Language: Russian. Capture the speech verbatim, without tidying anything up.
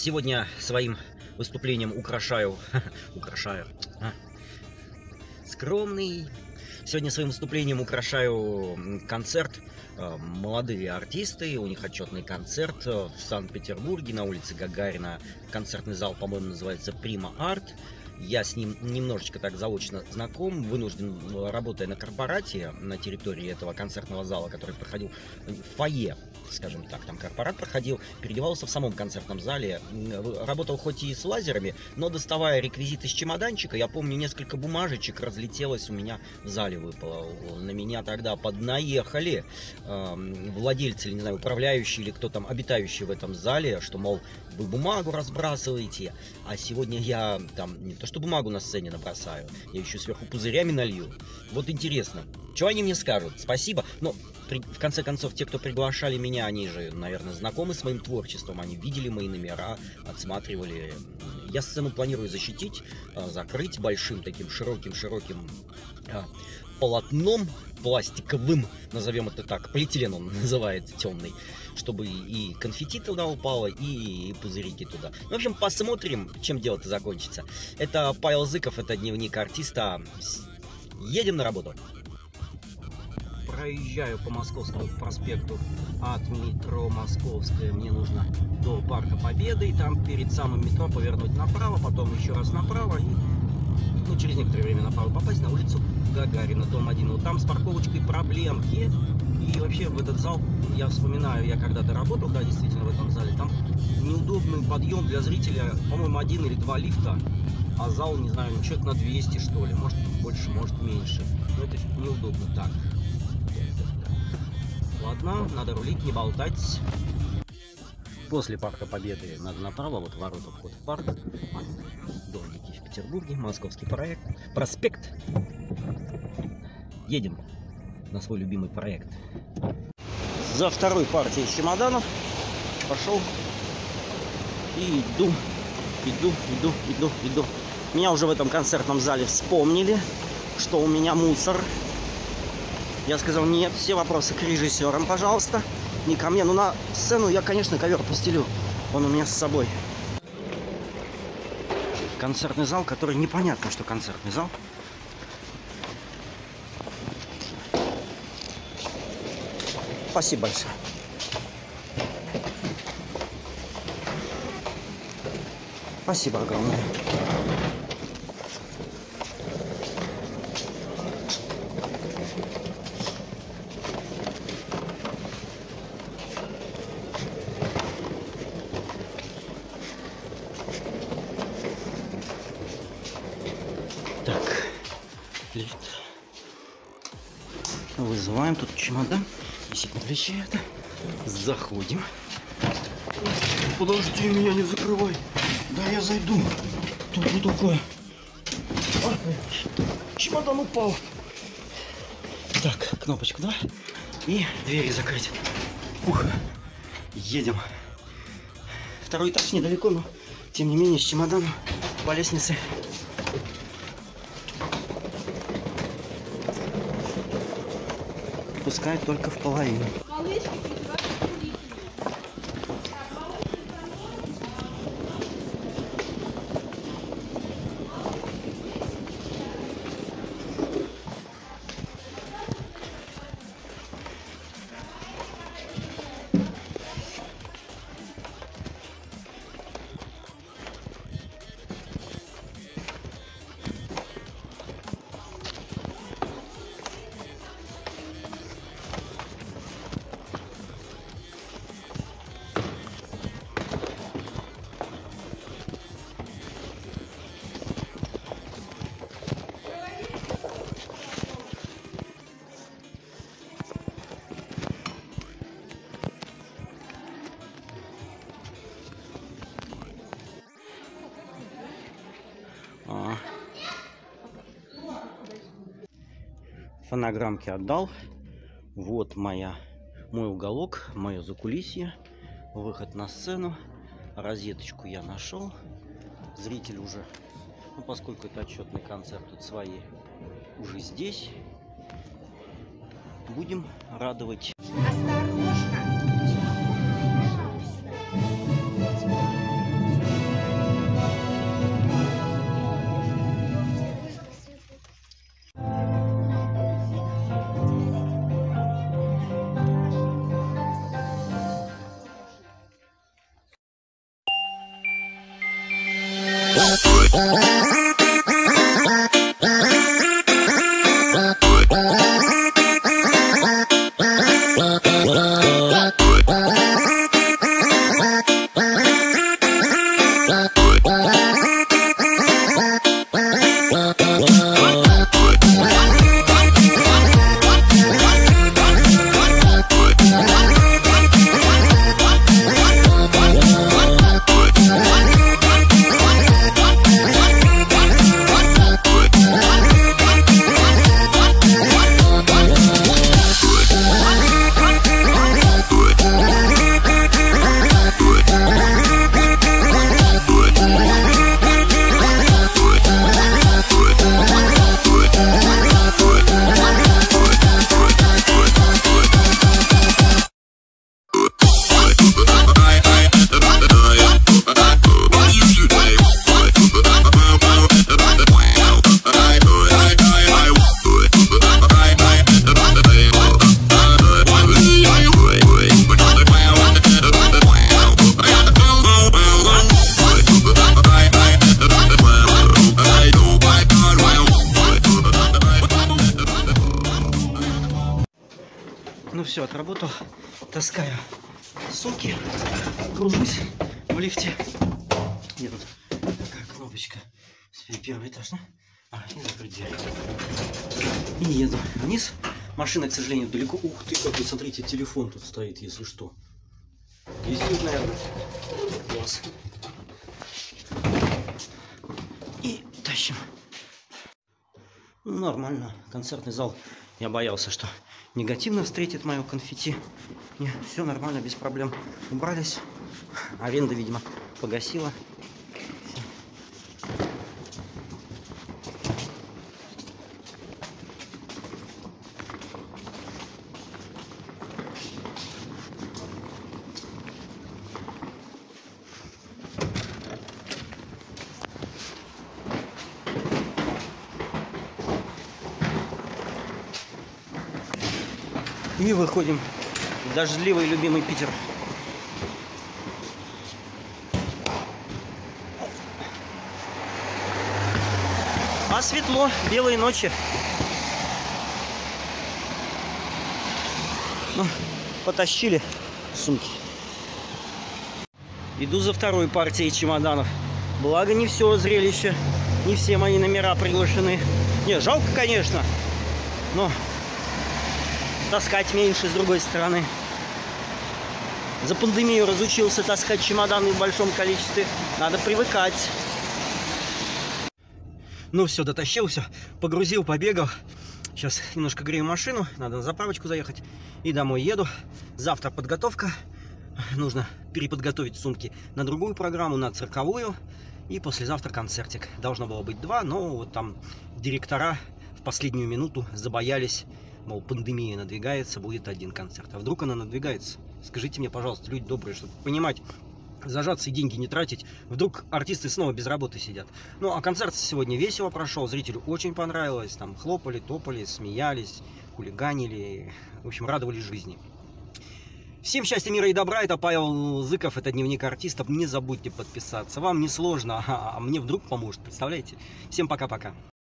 Сегодня своим выступлением украшаю, украшаю, а, скромный. Сегодня своим выступлением украшаю концерт. Молодые артисты, у них отчетный концерт в Санкт-Петербурге на улице Гагарина. Концертный зал, по-моему, называется Prima Art. Я с ним немножечко так заочно знаком, вынужден, работая на корпорате на территории этого концертного зала, который проходил в фойе, скажем так, там корпорат проходил, переодевался в самом концертном зале, работал хоть и с лазерами, но доставая реквизит из чемоданчика, я помню, несколько бумажечек разлетелось у меня в зале, выпало. На меня тогда поднаехали э, владельцы, или не знаю, управляющие, или кто там, обитающий в этом зале, что, мол, вы бумагу разбрасываете, а сегодня я там не то что бумагу на сцене набросаю, я еще сверху пузырями налью. Вот интересно, что они мне скажут? Спасибо, но при, в конце концов, те, кто приглашали меня, они же, наверное, знакомы с моим творчеством, они видели мои номера, отсматривали. Я сцену планирую защитить, закрыть большим таким широким-широким полотном пластиковым, назовем это так, полиэтилен он называется, темный, чтобы и конфетти туда упало, и пузырики туда. В общем, посмотрим, чем дело-то закончится. Это Павел Зыков, это дневник артиста. Едем на работу. Проезжаю по Московскому проспекту от метро Московская. Мне нужно до Парка Победы, и там перед самым метро повернуть направо, потом еще раз направо, и ну, через некоторое время направо попасть на улицу Гагарина, дом один. Вот там с парковочкой проблемки. И вообще в этот зал, я вспоминаю, я когда-то работал, да, действительно, в этом зале. Там неудобный подъем для зрителя, по-моему, один или два лифта. А зал, не знаю, ну, человек на двести, что ли. Может больше, может меньше. Но это неудобно так. Ладно, надо рулить, не болтать. После Парка Победы надо направо, вот ворота, вход в парк. Дом Який в Петербурге, московский проект. Проспект. Едем на свой любимый проект. За второй партией чемоданов пошел и иду, иду, иду, иду, иду. Меня уже в этом концертном зале вспомнили, что у меня мусор. Я сказал, нет, все вопросы к режиссерам, пожалуйста, не ко мне. Ну, на сцену я, конечно, ковер постелю. Он у меня с собой. Концертный зал, который непонятно, что концертный зал. Спасибо большое. Спасибо огромное. Так, лифт. Вызываем тут чемодан. Висит на плече это. Заходим. Подожди, меня не закрывай. Да я зайду. Тут что такое? А, чемодан упал. Так, кнопочку, да? И двери закрыть. Ух, едем. Второй этаж недалеко, но тем не менее с чемоданом по лестнице. Пускай только в половину. Фонограммки отдал. Вот моя, мой уголок, мое закулисье. Выход на сцену. Розеточку я нашел. Зритель уже, ну, поскольку это отчетный концерт, тут свои уже здесь. Будем радовать. Осторожно! Ну все, отработал. Таскаю сумки. Гружусь в лифте. Где тут такая кнопочка? Первый этаж, да? А, и закрыть дверь. И еду вниз. Машина, к сожалению, далеко. Ух ты, как вы смотрите, телефон тут стоит, если что. Везет, наверное. Класс. И тащим. Ну, нормально. Концертный зал. Я боялся, что негативно встретит мое конфетти. Не, все нормально, без проблем. Убрались. Аренда, видимо, погасила. И выходим в дождливый любимый Питер. А светло, белые ночи. Ну, потащили сумки. Иду за второй партией чемоданов. Благо не все зрелище, не все мои номера приглашены. Не, жалко, конечно, но таскать меньше, с другой стороны. За пандемию разучился таскать чемоданы в большом количестве. Надо привыкать. Ну все, дотащил, все. Погрузил, побегал. Сейчас немножко грею машину. Надо на заправочку заехать. И домой еду. Завтра подготовка. Нужно переподготовить сумки на другую программу, на цирковую. И послезавтра концертик. Должно было быть два, но вот там директора в последнюю минуту забоялись. Мол, пандемия надвигается, будет один концерт. А вдруг она надвигается? Скажите мне, пожалуйста, люди добрые, чтобы понимать, зажаться и деньги не тратить. Вдруг артисты снова без работы сидят. Ну, а концерт сегодня весело прошел, зрителю очень понравилось. Там хлопали, топали, смеялись, хулиганили. В общем, радовались жизни. Всем счастья, мира и добра. Это Павел Зыков, это Дневник артистов. Не забудьте подписаться. Вам не сложно, а мне вдруг поможет, представляете? Всем пока-пока.